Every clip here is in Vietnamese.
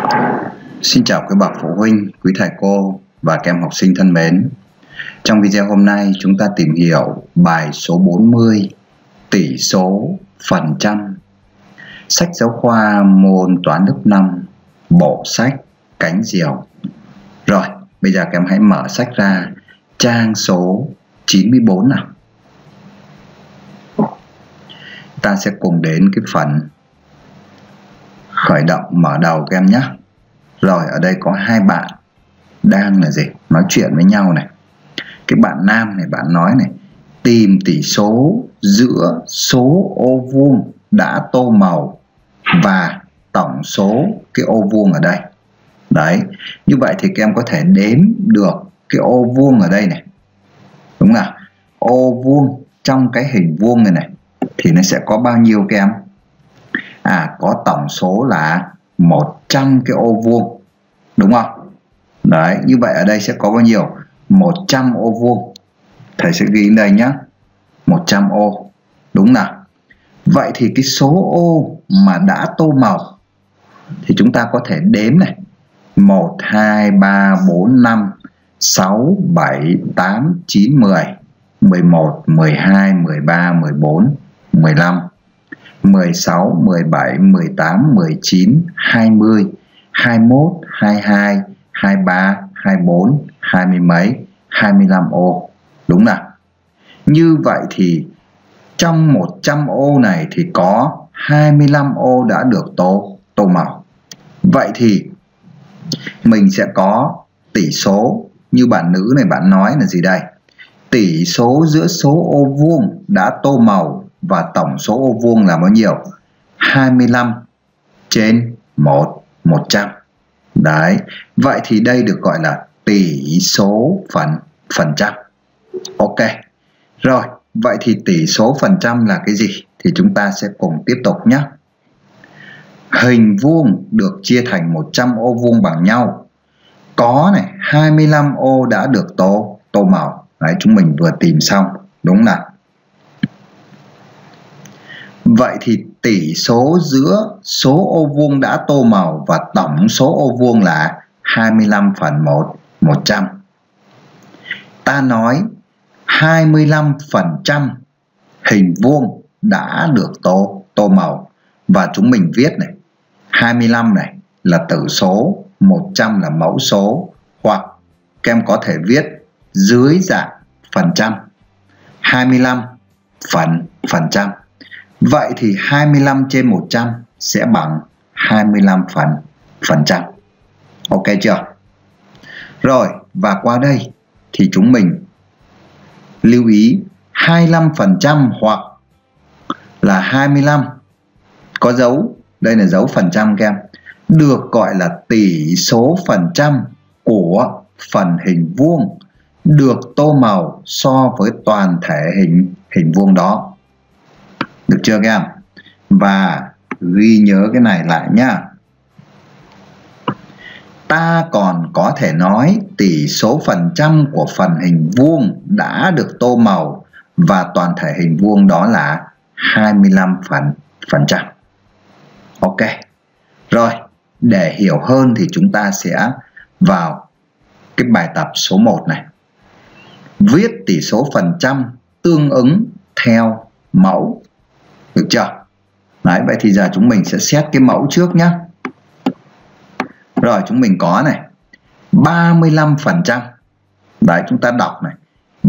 Xin chào các bậc phụ huynh, quý thầy cô và các em học sinh thân mến. Trong video hôm nay chúng ta tìm hiểu bài số 40 tỷ số phần trăm. Sách giáo khoa môn toán lớp 5, bộ sách Cánh Diều. Rồi, bây giờ các em hãy mở sách ra trang số 94 nào. Ta sẽ cùng đến cái phần khởi động mở đầu các em nhé. Rồi, ở đây có hai bạn đang là gì? Nói chuyện với nhau này. Cái bạn nam này, bạn nói này: tìm tỷ số giữa số ô vuông đã tô màu và tổng số cái ô vuông ở đây. Đấy, như vậy thì các em có thể đếm được cái ô vuông ở đây này. Đúng không? Ô vuông trong cái hình vuông này này thì nó sẽ có bao nhiêu các em? Có tổng số là 100 cái ô vuông. Đúng không? Đấy, như vậy ở đây sẽ có bao nhiêu? 100 ô vuông. Thầy sẽ ghi đây nhé. 100 ô. Đúng nào? Vậy thì cái số ô mà đã tô màu thì chúng ta có thể đếm này: 1, 2, 3, 4, 5, 6, 7, 8, 9, 10, 11, 12, 13, 14, 15, 16, 17, 18, 19, 20, 21, 22, 23, 24, 20 mấy, 25 ô. Đúng nào? Như vậy thì trong 100 ô này thì có 25 ô đã được tô màu. Vậy thì mình sẽ có tỷ số như bạn nữ này bạn nói là gì đây? Tỷ số giữa số ô vuông đã tô màu và tổng số ô vuông là bao nhiêu? 25 trên 100. Đấy, vậy thì đây được gọi là tỷ số phần trăm. Ok. Rồi, vậy thì tỷ số phần trăm là cái gì? Thì chúng ta sẽ cùng tiếp tục nhé. Hình vuông được chia thành 100 ô vuông bằng nhau. Có này, 25 ô đã được tô màu. Đấy, chúng mình vừa tìm xong. Đúng nào? Vậy thì tỷ số giữa số ô vuông đã tô màu và tổng số ô vuông là 25 phần 100. Ta nói 25% hình vuông đã được tô màu. Và chúng mình viết này: 25 này là tử số, 100 là mẫu số. Hoặc các em có thể viết dưới dạng phần trăm: 25 phần trăm. Vậy thì 25 trên 100 sẽ bằng 25 phần trăm. Ok chưa? Rồi, và qua đây thì chúng mình lưu ý 25% hoặc là 25 có dấu, đây là dấu phần trăm các em, được gọi là tỷ số phần trăm của phần hình vuông được tô màu so với toàn thể hình vuông đó. Được chưa các em? Và ghi nhớ cái này lại nhá. Ta còn có thể nói tỷ số phần trăm của phần hình vuông đã được tô màu và toàn thể hình vuông đó là 25 phần trăm. Ok. Rồi, để hiểu hơn thì chúng ta sẽ vào cái bài tập số 1 này. Viết tỷ số phần trăm tương ứng theo mẫu. Được chưa? Đấy, vậy thì giờ chúng mình sẽ xét cái mẫu trước nhé. Rồi, chúng mình có này 35%. Đấy, chúng ta đọc này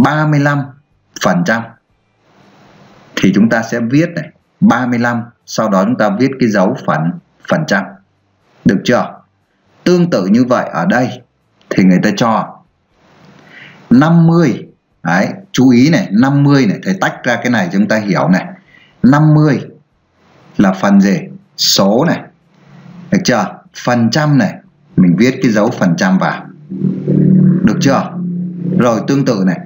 35%. Thì chúng ta sẽ viết này 35, sau đó chúng ta viết cái dấu phần trăm. Được chưa? Tương tự như vậy ở đây thì người ta cho 50. Đấy, chú ý này, 50 này, thầy tách ra cái này chúng ta hiểu này. 50 là phần gì? Số này. Được chưa? Phần trăm này, mình viết cái dấu phần trăm vào. Được chưa? Rồi tương tự này,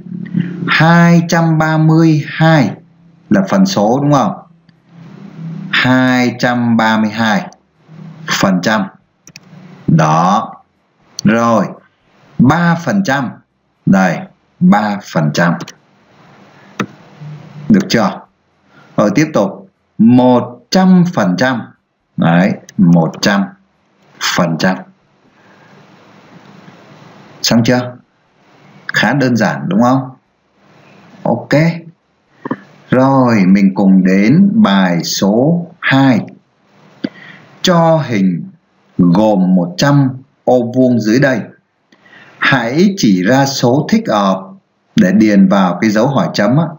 232 là phần số đúng không? 232%. Đó. Rồi, 3%. Đây, 3%. Được chưa? Rồi tiếp tục 100%. Đấy, 100%. phần trăm. Xong chưa? Khá đơn giản đúng không? Ok. Rồi mình cùng đến bài số 2. Cho hình gồm 100 ô vuông dưới đây. Hãy chỉ ra số thích hợp để điền vào cái dấu hỏi chấm á.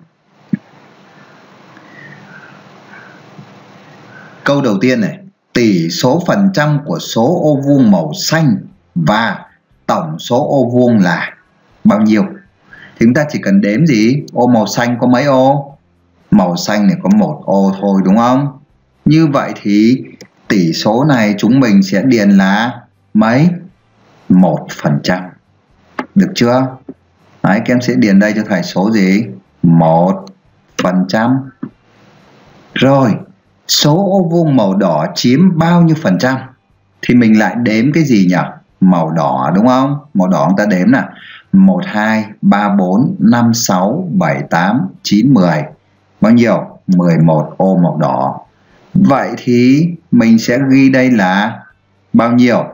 Câu đầu tiên này, tỷ số phần trăm của số ô vuông màu xanh và tổng số ô vuông là bao nhiêu? Thì chúng ta chỉ cần đếm gì? Ô màu xanh có mấy ô? Màu xanh này có 1 ô thôi đúng không? Như vậy thì tỷ số này chúng mình sẽ điền là mấy? 1%. Được chưa? Đấy, các em sẽ điền đây cho thầy số gì? 1%. Rồi, số ô vuông màu đỏ chiếm bao nhiêu phần trăm? Thì mình lại đếm cái gì nhỉ? Màu đỏ đúng không? Màu đỏ chúng ta đếm nè. 1, 2, 3, 4, 5, 6, 7, 8, 9, 10. Bao nhiêu? 11 ô màu đỏ. Vậy thì mình sẽ ghi đây là bao nhiêu?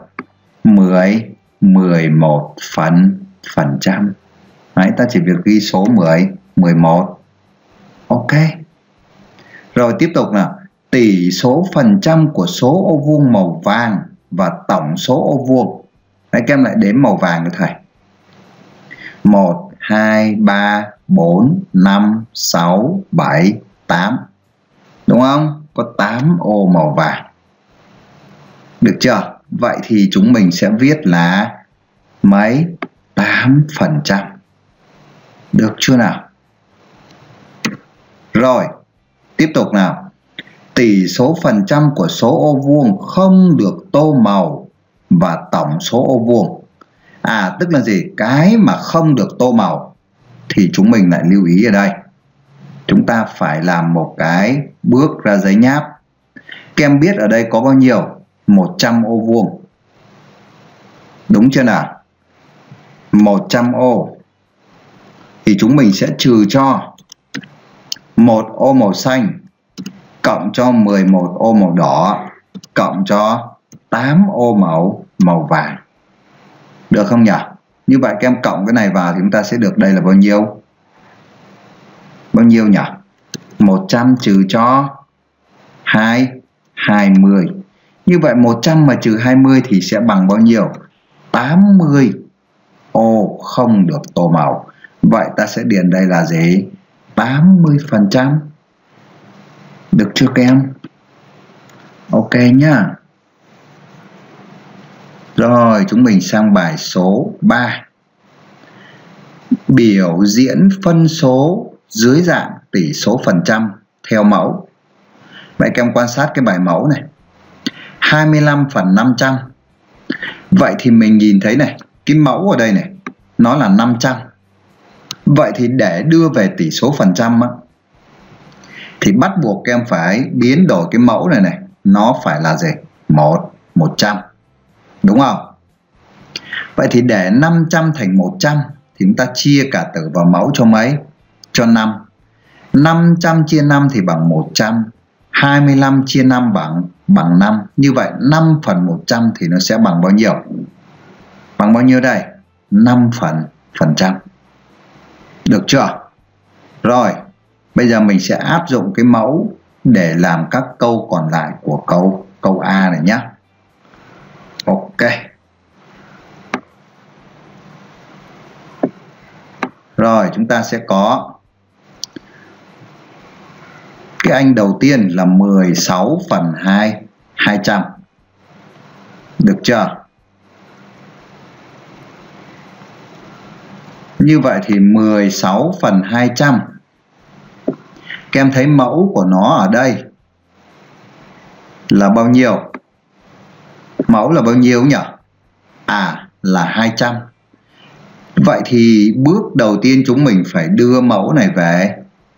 11%. Đấy, ta chỉ việc ghi số 11. Ok. Rồi tiếp tục nào. Tỷ số phần trăm của số ô vuông màu vàng và tổng số ô vuông. Đấy, các em lại đếm màu vàng cho thầy. 1, 2, 3, 4, 5, 6, 7, 8. Đúng không? Có 8 ô màu vàng. Được chưa? Vậy thì chúng mình sẽ viết là mấy? 8%. Được chưa nào? Rồi, tiếp tục nào. Tỷ số phần trăm của số ô vuông không được tô màu và tổng số ô vuông. Tức là gì? Cái mà không được tô màu thì chúng mình lại lưu ý ở đây. Chúng ta phải làm một cái bước ra giấy nháp. Các em biết ở đây có bao nhiêu? 100 ô vuông. Đúng chưa nào? 100 ô. Thì chúng mình sẽ trừ cho 1 ô màu xanh cộng cho 11 ô màu đỏ cộng cho 8 ô màu vàng. Được không nhỉ? Như vậy các em cộng cái này vào thì chúng ta sẽ được đây là bao nhiêu? Bao nhiêu nhỉ? 100 trừ cho 20. Như vậy 100 mà trừ 20 thì sẽ bằng bao nhiêu? 80 ô không được tô màu. Vậy ta sẽ điền đây là gì? 80%. Được chưa các em? Ok nhá. Rồi chúng mình sang bài số 3. Biểu diễn phân số dưới dạng tỷ số phần trăm theo mẫu. Vậy các em quan sát cái bài mẫu này. 25/500. Vậy thì mình nhìn thấy này, cái mẫu ở đây này, nó là 500. Vậy thì để đưa về tỷ số phần trăm á, thì bắt buộc các em phải biến đổi cái mẫu này này, nó phải là gì? 100. Đúng không? Vậy thì để 500 thành 100 thì chúng ta chia cả tử vào mẫu cho mấy? Cho 5. 500 chia 5 thì bằng 100. 25 chia 5 bằng 5. Như vậy 5/100 thì nó sẽ bằng bao nhiêu? Bằng bao nhiêu đây? 5%. Được chưa? Rồi, bây giờ mình sẽ áp dụng cái mẫu để làm các câu còn lại của câu A này nhé. Ok. Rồi chúng ta sẽ có cái anh đầu tiên là 16/200. Được chưa? Như vậy thì 16/200. Các em thấy mẫu của nó ở đây là bao nhiêu? Mẫu là bao nhiêu nhỉ? Là 200. Vậy thì bước đầu tiên chúng mình phải đưa mẫu này về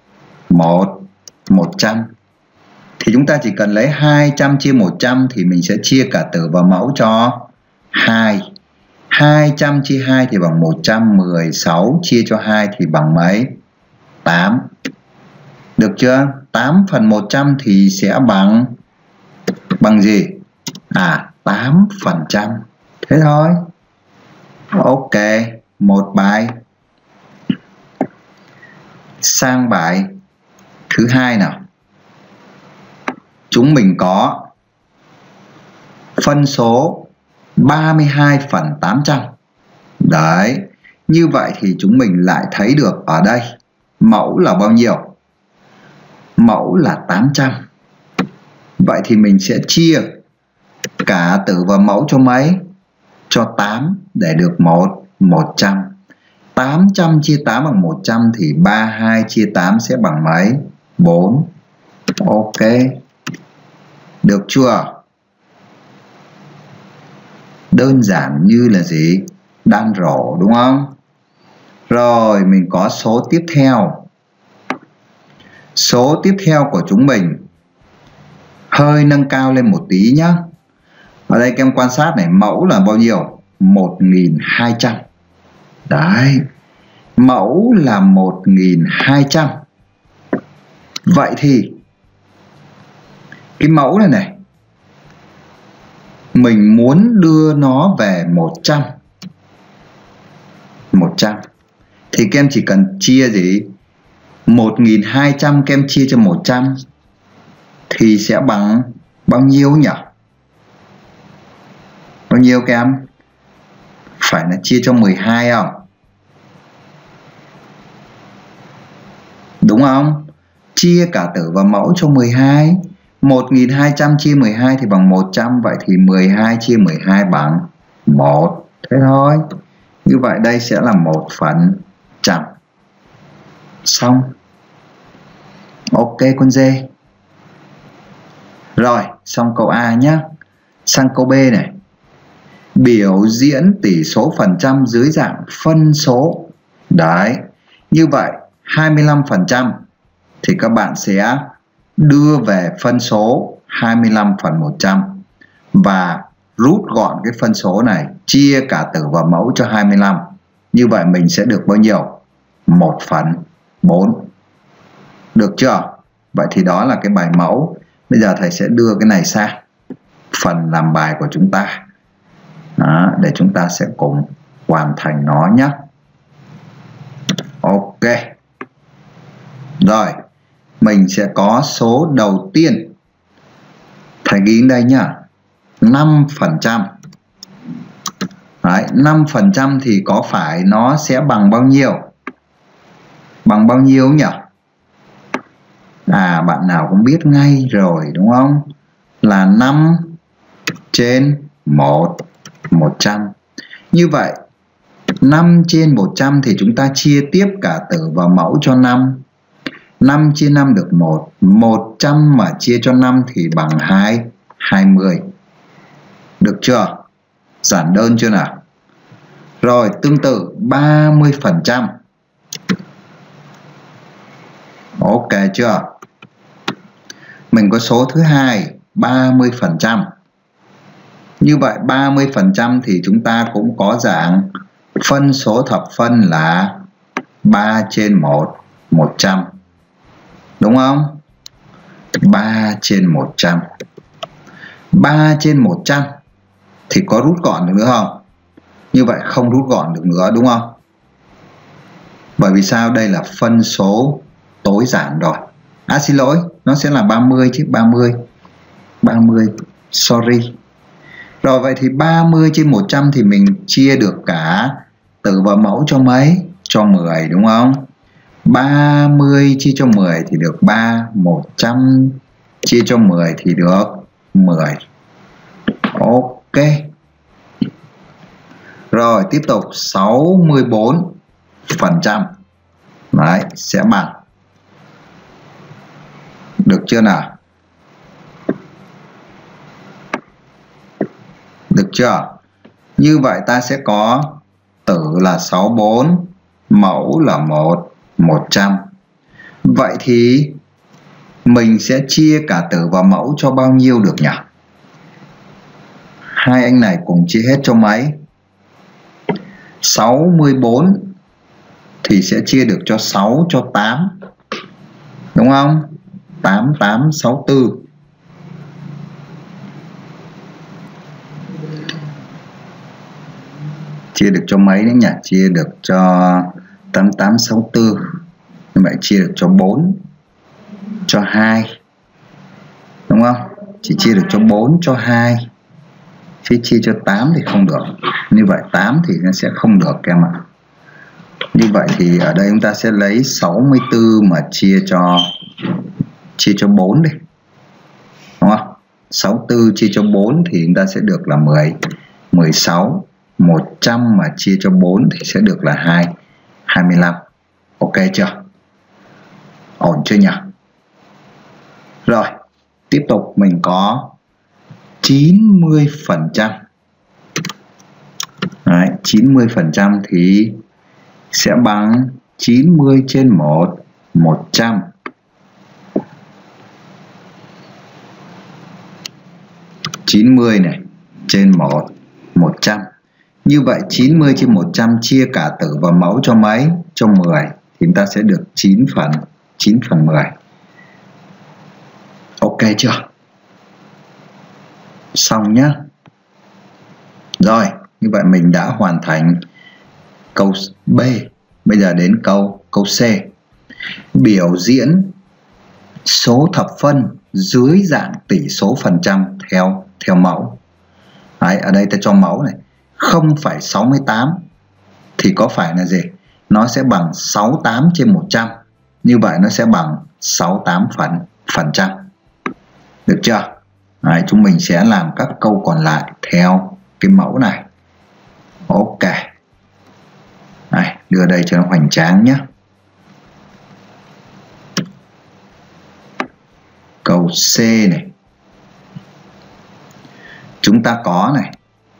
100. Thì chúng ta chỉ cần lấy 200 chia 100 thì mình sẽ chia cả tử vào mẫu cho 2. 200 chia 2 thì bằng 100. 16 chia cho 2 thì bằng mấy? 8. Được chưa? 8/100 thì sẽ bằng gì? 8%. Thế thôi. Ok, một bài. Sang bài thứ hai nào. Chúng mình có phân số 32/800. Đấy, như vậy thì chúng mình lại thấy được ở đây mẫu là bao nhiêu? Mẫu là 800. Vậy thì mình sẽ chia cả tử và mẫu cho mấy? Cho 8 để được 100. 800 chia 8 bằng 100 thì 32 chia 8 sẽ bằng mấy? 4. Ok. Được chưa? Đơn giản như là gì? Đan rổ đúng không? Rồi mình có số tiếp theo. Số tiếp theo của chúng mình hơi nâng cao lên một tí nhá. Ở đây các em quan sát này, mẫu là bao nhiêu? 1200. Đấy, mẫu là 1200. Vậy thì cái mẫu này này, mình muốn đưa nó về 100. Thì các em chỉ cần chia gì? 1200 các em chia cho 100 thì sẽ bằng bao nhiêu nhỉ? Bao nhiêu các em? Phải là chia cho 12 không? Đúng không? Chia cả tử và mẫu cho 12. 1200 chia 12 thì bằng 100. Vậy thì 12 chia 12 bằng 1. Thế thôi. Như vậy đây sẽ là 1%. Xong. Ok con dê. Rồi, xong câu A nhé. Sang câu B này. Biểu diễn tỷ số phần trăm dưới dạng phân số. Đấy. Như vậy 25% thì các bạn sẽ đưa về phân số 25/100 và rút gọn cái phân số này, chia cả tử và mẫu cho 25. Như vậy mình sẽ được bao nhiêu? 1/4. Được chưa? Vậy thì đó là cái bài mẫu. Bây giờ thầy sẽ đưa cái này sang phần làm bài của chúng ta. Đó, để chúng ta sẽ cùng hoàn thành nó nhé. Ok. Rồi, mình sẽ có số đầu tiên. Thầy ghi đến đây nhá. 5%. Đấy, 5% thì có phải nó sẽ bằng bao nhiêu? Bằng bao nhiêu nhỉ? À, bạn nào cũng biết ngay rồi đúng không? Là 5/100. Như vậy 5/100 thì chúng ta chia tiếp cả tử và mẫu cho 5. 5 chia 5 được 1. 100 mà chia cho 5 thì bằng 20. Được chưa? Giản đơn chưa nào? Rồi tương tự 30%. Ok chưa? Mình có số thứ hai 30%. Như vậy 30% thì chúng ta cũng có dạng phân số thập phân là 3/100. Đúng không? 3/100. 3/100 thì có rút gọn được nữa không? Như vậy không rút gọn được nữa đúng không? Bởi vì sao? Đây là phân số tối giản rồi. À xin lỗi, nó sẽ là 30 chứ. 30. Sorry. Rồi vậy thì 30/100 thì mình chia được cả tử và mẫu cho mấy? Cho 10 đúng không? 30 chia cho 10 thì được 3. 100 chia cho 10 thì được 10. Ok. Rồi tiếp tục 64%. Đấy, sẽ bằng. Được chưa nào? Được chưa? Như vậy ta sẽ có tử là 64, mẫu là 100. Vậy thì mình sẽ chia cả tử và mẫu cho bao nhiêu được nhỉ? Hai anh này cùng chia hết cho mấy? 64 thì sẽ chia được cho 6 cho 8. Đúng không? 8, 8, 64. Chia được cho mấy đấy nhỉ? Chia được cho 8864. Như vậy chia được cho 4, cho 2. Đúng không? Chỉ chia được cho 4, cho 2. Chứ chia cho 8 thì không được. Như vậy 8 thì nó sẽ không được các em ạ. Như vậy thì ở đây chúng ta sẽ lấy 64 mà chia cho 4 đi. Đúng không? 64 chia cho 4 thì chúng ta sẽ được là 16. 100 mà chia cho 4 thì sẽ được là 25. Ok chưa? Ổn chưa nhỉ? Rồi, tiếp tục mình có 90%. Đấy, 90% thì sẽ bằng 90 trên 1, 100. 90 này trên 1, 100. Như vậy 90 trên 100 chia cả tử và mẫu cho mấy? Cho 10. Thì chúng ta sẽ được 9 phần 10. Ok chưa? Xong nhá. Rồi, như vậy mình đã hoàn thành câu B. Bây giờ đến câu C. Biểu diễn số thập phân dưới dạng tỷ số phần trăm theo mẫu. Đấy, ở đây ta cho mẫu này 0,68 thì có phải là gì? Nó sẽ bằng 68 trên 100. Như vậy nó sẽ bằng 68 phần trăm. Được chưa? Đấy, chúng mình sẽ làm các câu còn lại theo cái mẫu này. Ok. Đây, đưa đây cho nó hoành tráng nhé. Câu C này. Chúng ta có này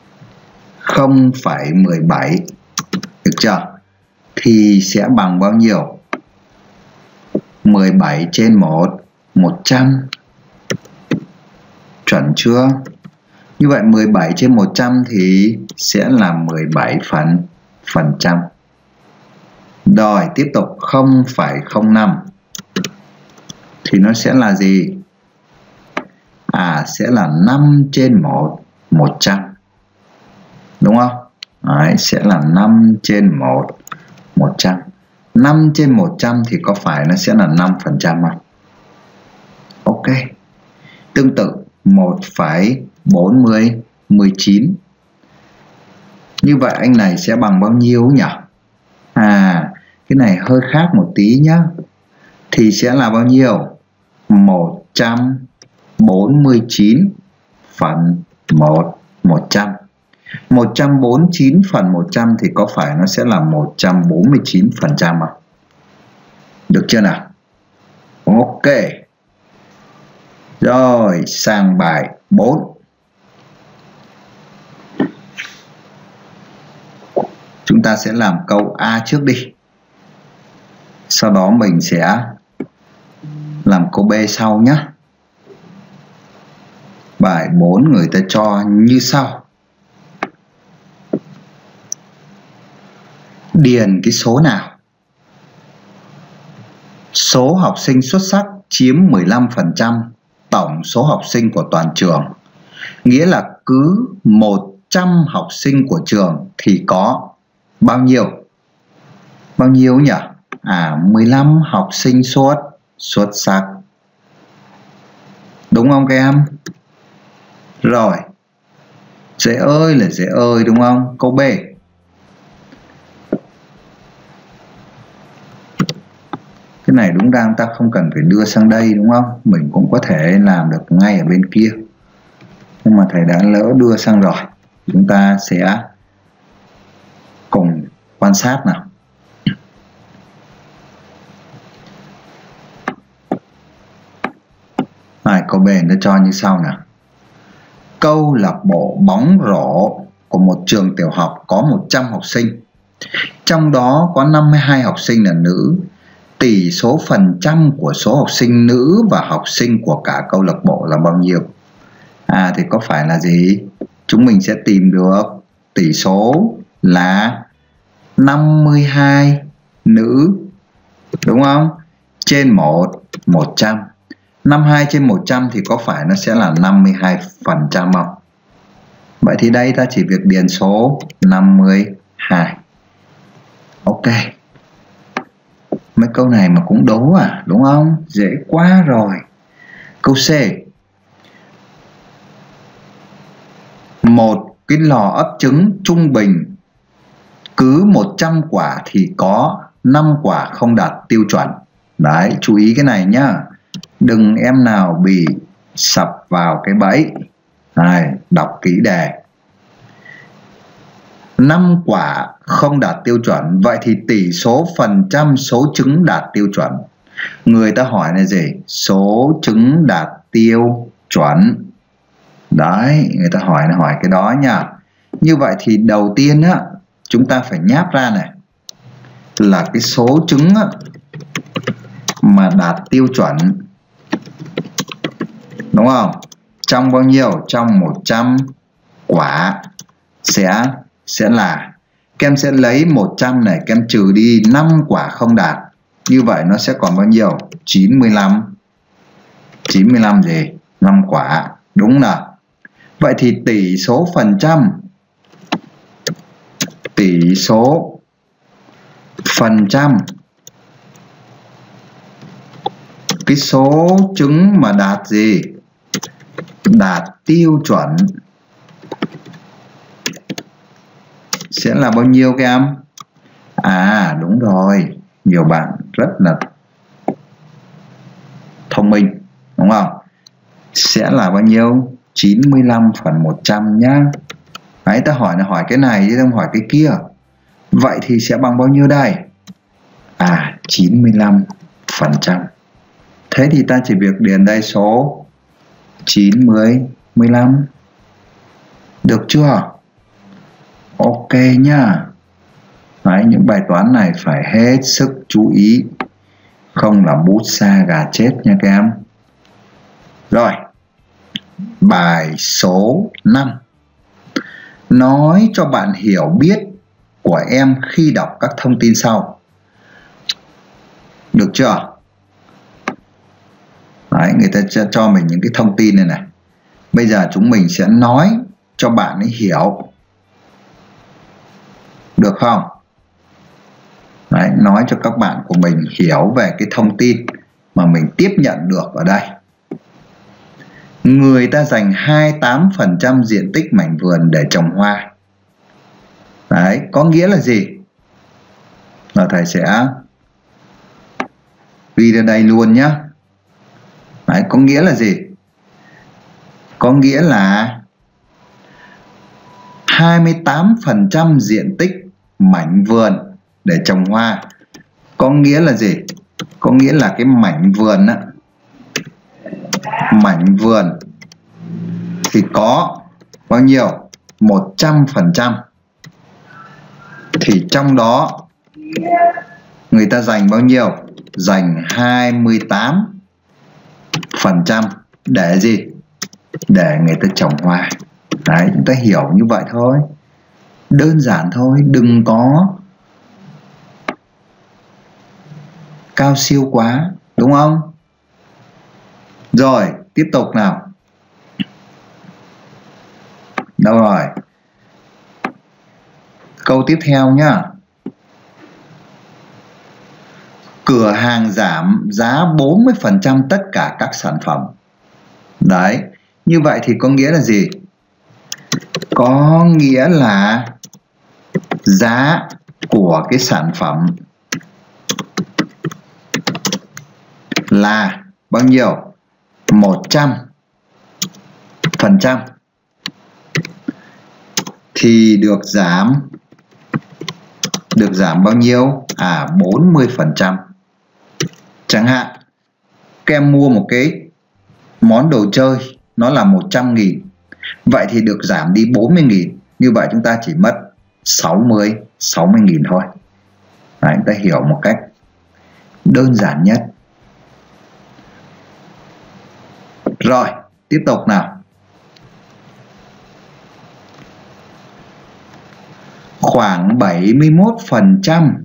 0,17. Được chưa? Thì sẽ bằng bao nhiêu? 17 trên 100. Chuẩn chưa? Như vậy 17 trên 100 thì sẽ là 17 phần trăm. Rồi tiếp tục 0,05 thì nó sẽ là gì? Sẽ là 5 trên 100. Đúng không? Đấy, sẽ là 5 trên 100. 5 trên 100 thì có phải nó sẽ là 5% không? Ok. Tương tự 1,49. Như vậy anh này sẽ bằng bao nhiêu nhỉ? Cái này hơi khác một tí nhá. Thì sẽ là bao nhiêu? 149 phần 100. 149 phần 100 thì có phải nó sẽ là 149% không? Được chưa nào? Ok. Rồi, sang bài 4. Chúng ta sẽ làm câu A trước đi. Sau đó mình sẽ làm câu B sau nhé. Bài 4 người ta cho như sau. Điền cái số nào? Số học sinh xuất sắc chiếm 15% tổng số học sinh của toàn trường. Nghĩa là cứ 100 học sinh của trường thì có bao nhiêu? Bao nhiêu nhỉ? 15 học sinh xuất sắc. Đúng không các em? Rồi. Dễ ơi là dễ ơi đúng không? Câu B. Cái này đúng ra ta không cần phải đưa sang đây đúng không? Mình cũng có thể làm được ngay ở bên kia. Nhưng mà thầy đã lỡ đưa sang rồi. Chúng ta sẽ cùng quan sát nào. Câu B nó cho như sau nào. Câu lạc bộ bóng rổ của một trường tiểu học có 100 học sinh. Trong đó có 52 học sinh là nữ. Tỷ số phần trăm của số học sinh nữ và học sinh của cả câu lạc bộ là bao nhiêu? Thì có phải là gì? Chúng mình sẽ tìm được tỷ số là 52 nữ. Đúng không? Trên 100. 52 trên 100 thì có phải nó sẽ là 52% không? Vậy thì đây ta chỉ việc điền số 52 2. Ok. Mấy câu này mà cũng đố à, đúng không? Dễ quá rồi. Câu C. Một cái lò ấp trứng trung bình cứ 100 quả thì có 5 quả không đạt tiêu chuẩn. Đấy, chú ý cái này nhá. Đừng em nào bị sập vào cái bẫy. Này, đọc kỹ đề. 5 quả không đạt tiêu chuẩn, vậy thì tỷ số phần trăm số trứng đạt tiêu chuẩn. Người ta hỏi là gì? Số trứng đạt tiêu chuẩn. Đấy, người ta hỏi cái đó nha. Như vậy thì đầu tiên á, chúng ta phải nháp ra này là cái số trứng á, mà đạt tiêu chuẩn, đúng không? Trong bao nhiêu? Trong 100 quả sẽ là các em sẽ lấy 100 này, các em trừ đi 5 quả không đạt. Như vậy nó sẽ còn bao nhiêu? 95. 95 gì? 5 quả, đúng nào? Vậy thì tỷ số phần trăm, tỷ số phần trăm cái số trứng mà đạt gì? Đạt tiêu chuẩn sẽ là bao nhiêu các em? À đúng rồi, nhiều bạn rất là thông minh, đúng không? Sẽ là bao nhiêu? 95 phần 100 nhá. Đấy, ta hỏi là hỏi cái này chứ không hỏi cái kia. Vậy thì sẽ bằng bao nhiêu đây? À 95%. Thế thì ta chỉ việc điền đây số 95. Được chưa? Ok nhá. Đấy, những bài toán này phải hết sức chú ý, không là bút sa gà chết nha các em. Rồi, bài số 5. Nói cho bạn hiểu biết của em khi đọc các thông tin sau. Được chưa? Đấy, người ta cho mình những cái thông tin này này. Bây giờ chúng mình sẽ nói cho bạn ấy hiểu. Được không? Đấy, nói cho các bạn của mình hiểu về cái thông tin mà mình tiếp nhận được ở đây. Người ta dành 28% diện tích mảnh vườn để trồng hoa. Đấy, có nghĩa là gì? Và thầy sẽ ghi ra đây luôn nhé. Đấy, có nghĩa là gì? Có nghĩa là 28% diện tích mảnh vườn để trồng hoa. Có nghĩa là gì? Có nghĩa là cái mảnh vườn á, mảnh vườn thì có bao nhiêu? 100%. Thì trong đó người ta dành bao nhiêu? Dành 28% để gì? Để người ta trồng hoa. Đấy, chúng ta hiểu như vậy thôi. Đơn giản thôi, đừng có cao siêu quá, đúng không? Rồi, tiếp tục nào. Đâu rồi? Câu tiếp theo nhá. Cửa hàng giảm giá 40% tất cả các sản phẩm. Đấy, như vậy thì có nghĩa là gì? Có nghĩa là giá của cái sản phẩm là bao nhiêu? 100%. Thì được giảm bao nhiêu? À 40%. Chẳng hạn các em mua một cái món đồ chơi nó là 100.000, vậy thì được giảm đi 40.000. Như vậy chúng ta chỉ mất 60.000 thôi. Đấy, chúng ta hiểu một cách đơn giản nhất. Rồi, tiếp tục nào. Khoảng 71%,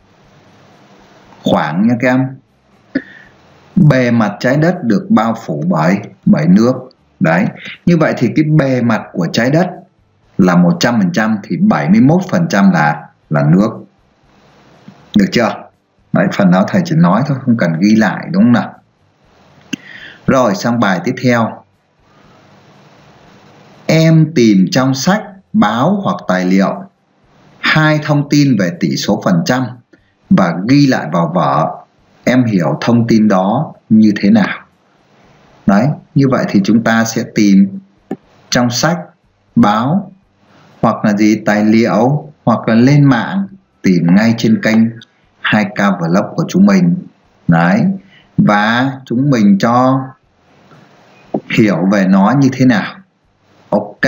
khoảng nha các em, bề mặt trái đất được bao phủ bởi nước. Đấy, như vậy thì cái bề mặt của trái đất là 100% thì 71% là nước. Được chưa? Đấy, phần đó thầy chỉ nói thôi, không cần ghi lại, đúng không nào? Rồi sang bài tiếp theo. Em tìm trong sách, báo hoặc tài liệu 2 thông tin về tỷ số phần trăm và ghi lại vào vở. Em hiểu thông tin đó như thế nào? Đấy, như vậy thì chúng ta sẽ tìm trong sách, báo hoặc là gì, tài liệu, hoặc là lên mạng tìm ngay trên kênh 2K Vlog của chúng mình. Đấy, và chúng mình cho hiểu về nó như thế nào. Ok.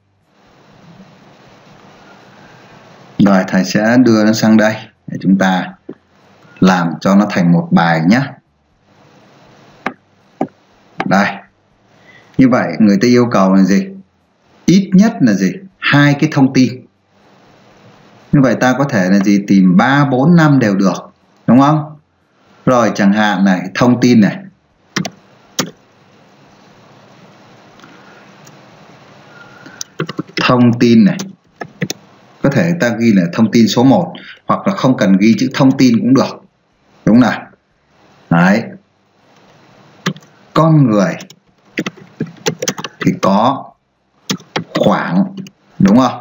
Rồi thầy sẽ đưa nó sang đây để chúng ta làm cho nó thành một bài nhé. Đây. Như vậy người ta yêu cầu là gì? Ít nhất là gì? 2 cái thông tin. Như vậy ta có thể là gì? Tìm 3, 4, 5 đều được, đúng không? Rồi chẳng hạn này, thông tin này. Thông tin này. Có thể ta ghi là thông tin số 1, hoặc là không cần ghi chữ thông tin cũng được. Đúng nào? Đấy. Con người thì có khoảng, đúng không?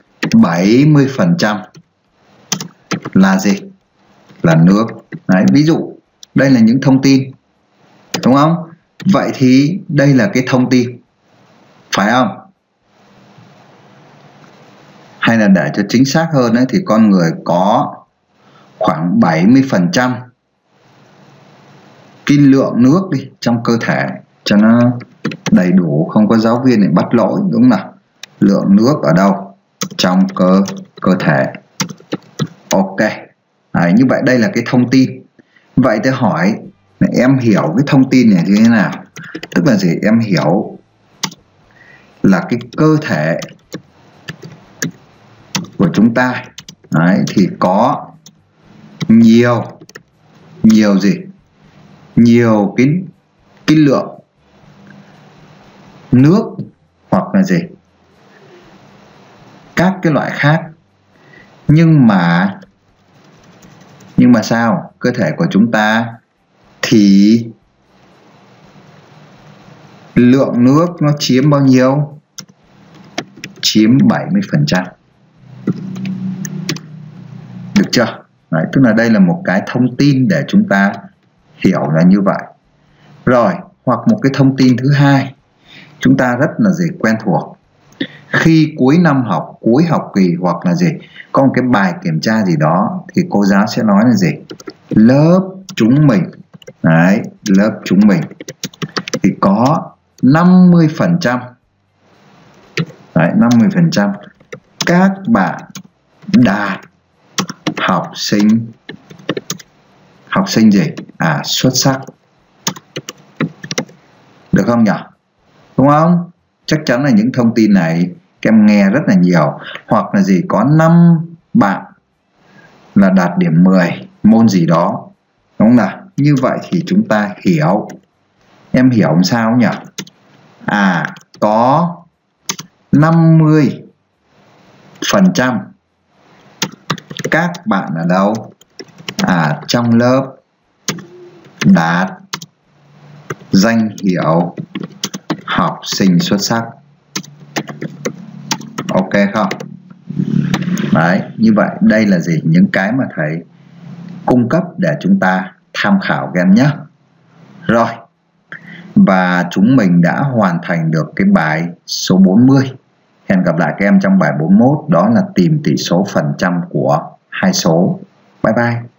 70% là gì? Là nước. Đấy, ví dụ đây là những thông tin, đúng không? Vậy thì đây là cái thông tin, phải không? Hay là để cho chính xác hơn ấy, thì con người có khoảng 70% cái lượng nước đi trong cơ thể cho nó đầy đủ, không có giáo viên để bắt lỗi, đúng không nào? Lượng nước ở đâu? Trong cơ thể. Ok. Đấy, như vậy đây là cái thông tin. Vậy tôi hỏi em hiểu cái thông tin này như thế nào? Tức là gì? Em hiểu là cái cơ thể của chúng ta đấy, thì có nhiều gì? Nhiều cái lượng nước hoặc là gì? Các cái loại khác. Nhưng mà sao? Cơ thể của chúng ta thì lượng nước nó chiếm bao nhiêu? Chiếm 70%. Được chưa? Đấy, tức là đây là một cái thông tin để chúng ta hiểu là như vậy. Rồi, hoặc một cái thông tin thứ hai chúng ta rất là gì? Quen thuộc. Khi cuối năm học, cuối học kỳ hoặc là gì? Có một cái bài kiểm tra gì đó thì cô giáo sẽ nói là gì? Lớp chúng mình. Đấy, lớp chúng mình thì có 50%. Đấy, 50% các bạn đạt học sinh gì? Xuất sắc. Được không nhỉ? Đúng không? Chắc chắn là những thông tin này các em nghe rất là nhiều. Hoặc là gì? Có 5 bạn là đạt điểm 10 môn gì đó, đúng không nào? Như vậy thì chúng ta hiểu. Em hiểu làm sao nhỉ? Có 50% các bạn ở đâu? Trong lớp đạt danh hiệu học sinh xuất sắc. Ok không? Đấy, như vậy đây là gì? Những cái mà thầy cung cấp để chúng ta tham khảo các em nhé. Rồi, và chúng mình đã hoàn thành được cái bài số 40. Hẹn gặp lại các em trong bài 41, đó là tìm tỷ số phần trăm của hai số. Bye bye.